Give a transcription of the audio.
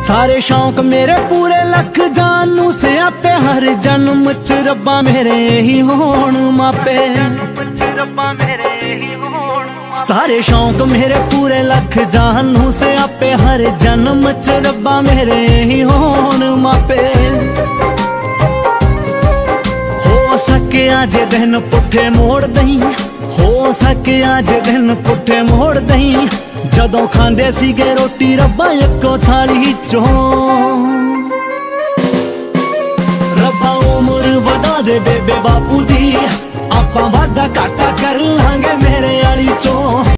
सारे शौक मेरे पूरे लख जानू से आपे हर जन्म च रब्बा मेरे ही होण मापे। सारे शौक मेरे पूरे लख जानू से आपे हर जन्म च रब्बा मेरे ही होण मापे। हो सके आज दिन पुठे मोड़ दई, हो सके आज दिन पुठे मोड़ दई, जदों खांदे सीगे रोटी रब्बा इक्को थाली चो। रब्बा उम्र वधा दे बेबे बापू दी, आपां वादा घाटा कर लांगे मेरे आली चो।